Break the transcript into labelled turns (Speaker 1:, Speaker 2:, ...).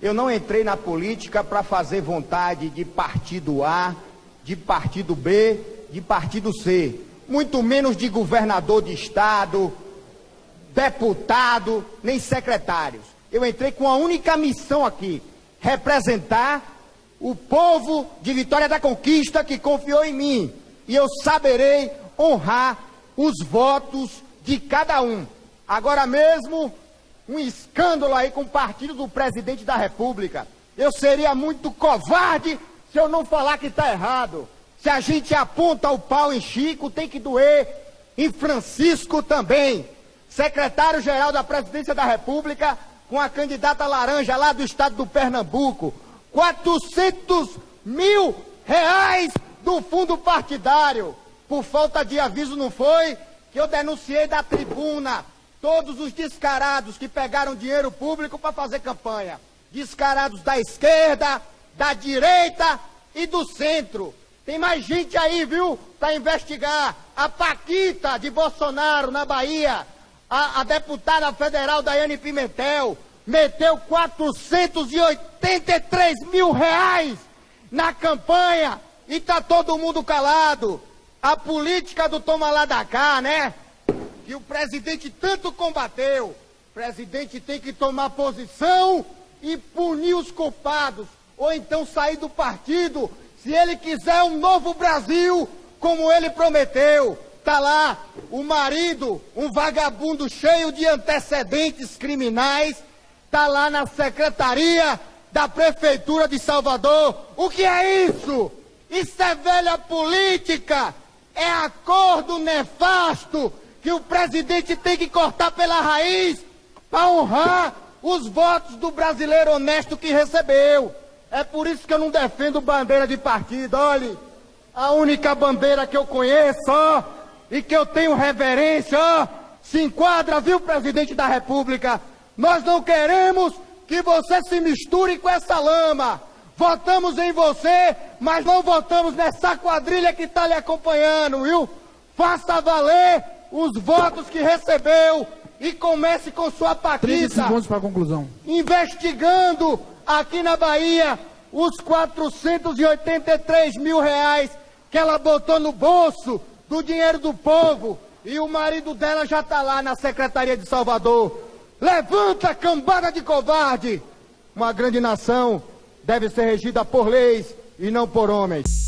Speaker 1: Eu não entrei na política para fazer vontade de partido A, de partido B, de partido C, muito menos de governador de estado, deputado, nem secretários. Eu entrei com a única missão aqui, representar o povo de Vitória da Conquista que confiou em mim. E eu saberei honrar os votos de cada um. Agora mesmo, um escândalo aí com o partido do presidente da República. Eu seria muito covarde se eu não falar que está errado. Se a gente aponta o pau em Chico, tem que doer em Francisco também. Secretário-geral da Presidência da República, com a candidata laranja lá do estado do Pernambuco. 400 mil reais do fundo partidário. Por falta de aviso, não foi? Que eu denunciei da tribuna todos os descarados que pegaram dinheiro público para fazer campanha. Descarados da esquerda, da direita e do centro. Tem mais gente aí, viu, para investigar. A Paquita de Bolsonaro, na Bahia, a deputada federal Daiane Pimentel, meteu 483 mil reais na campanha e tá todo mundo calado. A política do toma lá da cá, né? Que o presidente tanto combateu. O presidente tem que tomar posição e punir os culpados, ou então sair do partido, se ele quiser um novo Brasil, como ele prometeu. Tá lá o marido, um vagabundo cheio de antecedentes criminais, tá lá na secretaria da Prefeitura de Salvador. O que é isso? Isso é velha política, é acordo nefasto que o presidente tem que cortar pela raiz para honrar os votos do brasileiro honesto que recebeu. É por isso que eu não defendo bandeira de partido. Olhe, a única bandeira que eu conheço, ó, e que eu tenho reverência, ó, se enquadra, viu, presidente da República? Nós não queremos que você se misture com essa lama. Votamos em você, mas não votamos nessa quadrilha que está lhe acompanhando, viu? Faça valer os votos que recebeu e comece com sua Paquita.
Speaker 2: 30 segundos para a conclusão.
Speaker 1: Investigando aqui na Bahia os 483 mil reais que ela botou no bolso do dinheiro do povo, e o marido dela já está lá na Secretaria de Salvador. Levanta, cambada de covarde! Uma grande nação deve ser regida por leis e não por homens.